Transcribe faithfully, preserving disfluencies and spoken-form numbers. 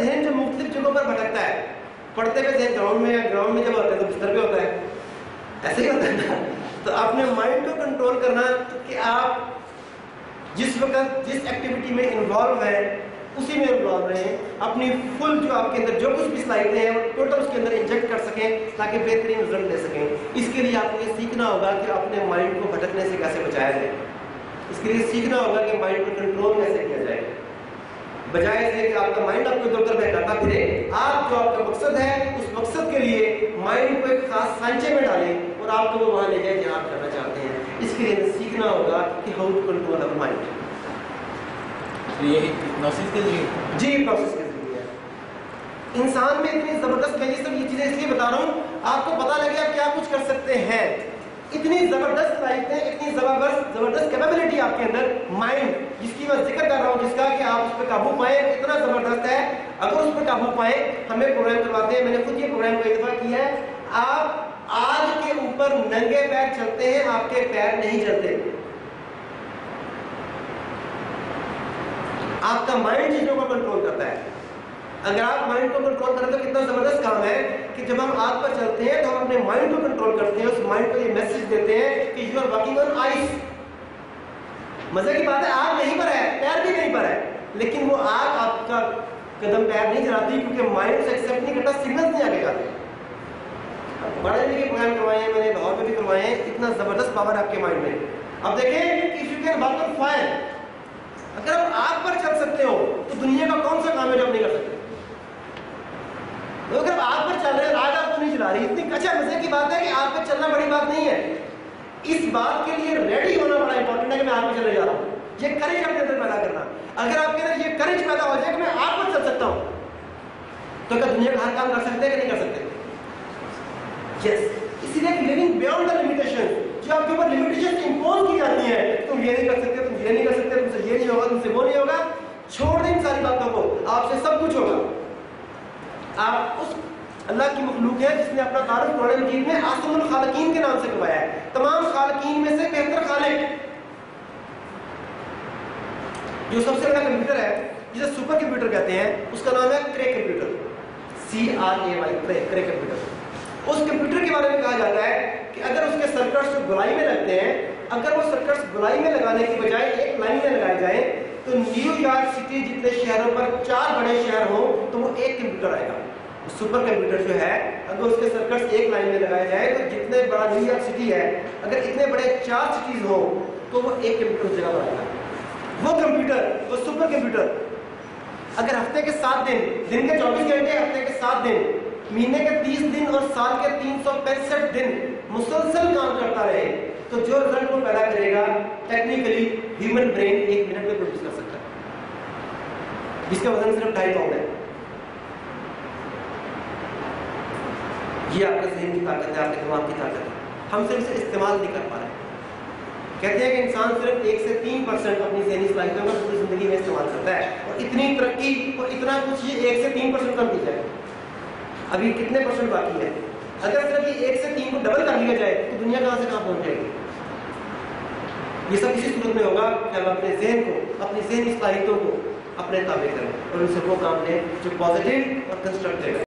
ذہن جو مختلف جگہوں پر بھٹکتا ہے، پڑھتے ہوئے ذہن گراؤنڈ میں ہے، گراؤنڈ میں جب ہوتا ہے تو بستر پہ ہوتا ہے، ایسے ہی ہوتا ہے نا. تو اپنے مائنڈ کو کنٹرول کرنا کہ آپ جس وقت جس ایکٹیویٹی میں انوالو ہیں اسی میں انوالو رہیں، اپنی فل جو آپ کے اندر جو کچھ بھی صلاحیتیں ہیں وہ ٹوٹل اس کے اندر انجیکٹ کر سکیں تاکہ بہترین رزلٹ دے سکیں. اس کے لیے آپ کو یہ سیکھنا ہوگا کہ اپنے مائنڈ کو بھٹکنے سے کیسے بچایا جائے. اس کے لیے سیکھنا ہوگا کہ مائنڈ کو کنٹرول کیسے کیا جائے، بجائے سے کہ آپ کا مائنڈ آپ کو ادھر ادھر بہکاتا پھرے. آپ جو آپ کا مقصد ہے اس مقصد کے لیے مائنڈ کو ایک خاص سانچے میں ڈالیں اور آپ کو وہ وہاں لے جائیں جہاں آپ کرنا چاہتے ہیں. اس کے لیے سیکھنا ہوگا کہ how to control over mind. یہ ہپنوسس کے ذریعے جی ہپنوسس کے ذریعے انسان میں اتنی زبردست، میں یہ سب یہ چیزیں اس لیے بتا رہا ہوں آپ کو پتا لگے آپ کیا کچھ کر سکتے ہیں. اتنی زبردست صلاحیتیں، اتنی زبردست زبردست کیپیبلٹی آپ کے اندر مائنڈ جس کی میں ذکر کر رہا ہوں، جس کا کہ آپ اس پہ قابو پائیں، اتنا زبردست ہے. اگر اس پہ قابو پائیں، ہمیں پروگرام کرواتے ہیں، میں نے خود یہ پروگرام کو ایک دفعہ کیا ہے. آپ آج کے اوپر ننگے پیر چلتے ہیں، آپ کے پیر نہیں چلتے. آپ کا مائنڈ چیزوں کو کنٹرول کرتا ہے. اگر آپ مائنڈ کو کنٹرول کریں تو کتنا زبردست کام ہے کہ جب ہم آگ پر چلتے ہیں تو ہم اپنے مائنڈ کو کنٹرول کرتے ہیں، اس مائنڈ کو یہ میسج دیتے ہیں کہ you are walking on ice. مزے کی بات ہے آگ نہیں پر ہے، پیر بھی نہیں پر ہے، لیکن وہ آگ آپ کا قدم پیر نہیں چلاتی کیونکہ مائنڈ سے ایکسیپٹ نہیں کرتا، سگنلز نہیں آگے جاتے. بڑے لیے پروگرام کروائے ہیں میں نے، لاہور میں بھی کروائے ہیں. اتنا زبردست پاور ہے آپ کے مائنڈ میں. اب دیکھیں کہ if you can walk on fire، اگر آپ آگ پر چل سکتے ہو تو دنیا کا کون سا کام ہے جو آپ نہیں کر سکتے. اگر آپ آگ پر چل رہے ہیں، آگ آپ کو نہیں چلا رہی. اتنی اچھا مزے کی بات ہے کہ آگ پہ چلنا بڑی بات نہیں ہے، اس بات کے لیے ریڈی ہونا بڑا امپورٹنٹ ہے کہ میں آگ پہ چلنے جا رہا ہوں. یہ کریج اپنے اندر پیدا کرنا. اگر آپ کے اندر یہ کریج پیدا ہو جائے کہ میں آگ پر چل سکتا ہوں تو کیا دنیا کا ہر کام کر سکتے ہیں کہ نہیں کر سکتے؟ یس. اسی لیے لیونگ بیانڈ دا لمیٹیشن، جو آپ کے اوپر لمیٹیشن امپوز کی جاتی ہیں، تم یہ نہیں کر سکتے، تم یہ نہیں کر سکتے، تم سے یہ نہیں ہوگا، تم سے وہ نہیں ہوگا. چھوڑ دیں ساری باتوں کو، آپ سے سب کچھ ہوگا. آپ اس اللہ کی مخلوق ہے جس نے اپنا تعارف قرآن مجید میں احسن الخالقین کے نام سے کروایا ہے. تمام خالقین میں سے بہتر خالق جو سب سے بڑا کمپیوٹر ہے جسے سپر کمپیوٹر کہتے ہیں، اس کا نام ہے Cray computer, C R A Y, Cray computer. اس کمپیوٹر کے بارے میں کہا جاتا ہے کہ اگر اس کے سرکٹس گولائی میں لگتے ہیں، اگر وہ سرکٹس گولائی میں لگانے کی بجائے ایک لائن میں لگائے جائیں تو نیو یارک سٹی جتنے شہروں پر چار بڑے شہر ہوں تو وہ ایک کمپیوٹر آئے گا. سپر کمپیوٹر جو ہے اگر اس کے سرکٹس ایک لائن میں لگائے جائے تو جتنے بڑا نیو یارک سٹی ہے، اگر اتنے بڑے چار سٹیز ہوں تو وہ ایک کمپیوٹر جگہ پر آئے گا. وہ کمپیوٹر، وہ سپر کمپیوٹر اگر ہفتے کے سات دن، دن کے چوبیس گھنٹے، ہفتے کے سات دن، مہینے کے تیس دن اور سال کے تین سو پینسٹھ دن مسلسل کام کرتا رہے تو جو رزلٹ وہ پیدا کرے گا ٹیکنیکلی ہیومن برین ایک منٹ میں پروڈیوس کر سکتا ہے، جس کا وزن صرف ڈھائی پاؤنڈ ہے. یہ آپ کے ذہن کی طاقت ہے، آپ کے دماغ کی طاقت ہے. ہم صرف اسے استعمال نہیں کر پا رہے. کہتے ہیں کہ انسان صرف ایک سے تین پرسینٹ اپنی ذہنی صلاحیتوں کا پوری زندگی میں استعمال کرتا ہے، اور اتنی ترقی اور اتنا کچھ یہ ایک سے تین پرسینٹ کم کی جائے. ابھی کتنے پرسنٹ باقی ہے؟ اگر صرف یہ ایک سے تین کو ڈبل کر لیا جائے تو دنیا کہاں سے کہاں پہنچ جائے گی. یہ سب اسی صورت میں ہوگا کہ ہم اپنے ذہن کو، اپنی ذہنی صلاحیتوں کو اپنے تابع کریں اور ان سے وہ کام لیں جو پازیٹیو اور کنسٹرکٹیو ہے.